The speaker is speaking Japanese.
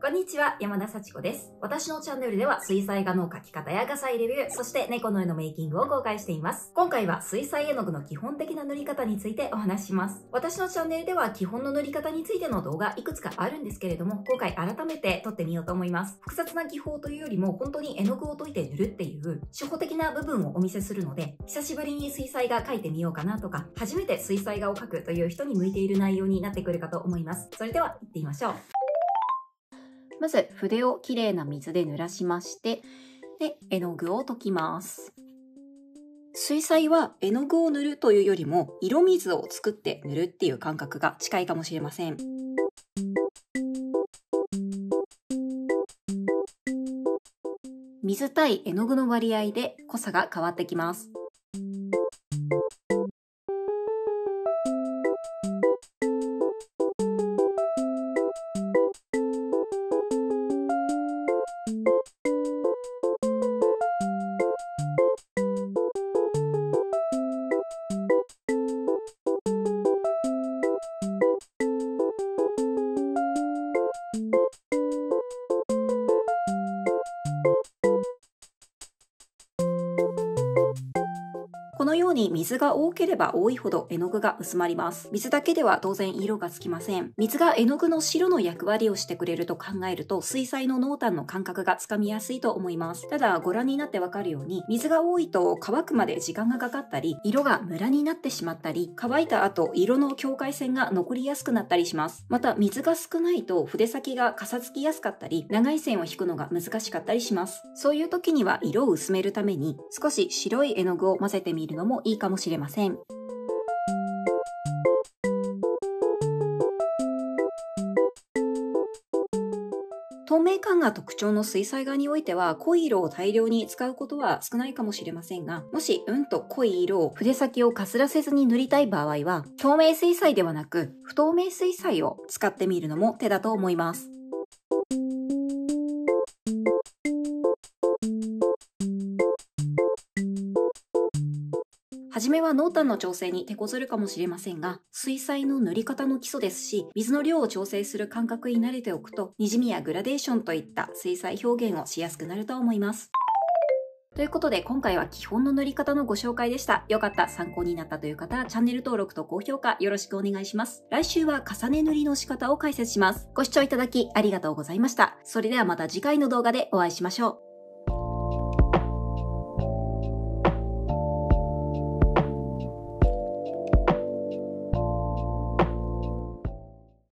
こんにちは、山田幸子です。私のチャンネルでは水彩画の描き方や画材レビュー、そして猫の絵のメイキングを公開しています。今回は水彩絵の具の基本的な塗り方についてお話しします。私のチャンネルでは基本の塗り方についての動画いくつかあるんですけれども、今回改めて撮ってみようと思います。複雑な技法というよりも本当に絵の具を溶いて塗るっていう初歩的な部分をお見せするので、久しぶりに水彩画描いてみようかなとか、初めて水彩画を描くという人に向いている内容になってくるかと思います。それでは行ってみましょう。まず筆をきれいな水で濡らしまして、で、絵の具を溶きます。水彩は絵の具を塗るというよりも色水を作って塗るっていう感覚が近いかもしれません。水対絵の具の割合で濃さが変わってきます。このように水が多ければ多いほど絵の具が薄まります。水だけでは当然色がつきません。水が絵の具の白の役割をしてくれると考えると、水彩の濃淡の感覚がつかみやすいと思います。ただ、ご覧になってわかるように、水が多いと乾くまで時間がかかったり、色がムラになってしまったり、乾いた後、色の境界線が残りやすくなったりします。また、水が少ないと筆先がかさつきやすかったり、長い線を引くのが難しかったりします。そういう時には色を薄めるために、少し白い絵の具を混ぜてみるのもいいかもしれません。透明感が特徴の水彩画においては、濃い色を大量に使うことは少ないかもしれませんが、もしと濃い色を筆先をかすらせずに塗りたい場合は、透明水彩ではなく不透明水彩を使ってみるのも手だと思います。はじめは濃淡の調整に手こずるかもしれませんが、水彩の塗り方の基礎ですし、水の量を調整する感覚に慣れておくと、滲みやグラデーションといった水彩表現をしやすくなると思います。ということで、今回は基本の塗り方のご紹介でした。よかった、参考になったという方はチャンネル登録と高評価よろしくお願いします。来週は重ね塗りの仕方を解説します。ご視聴いただきありがとうございました。それではまた次回の動画でお会いしましょう。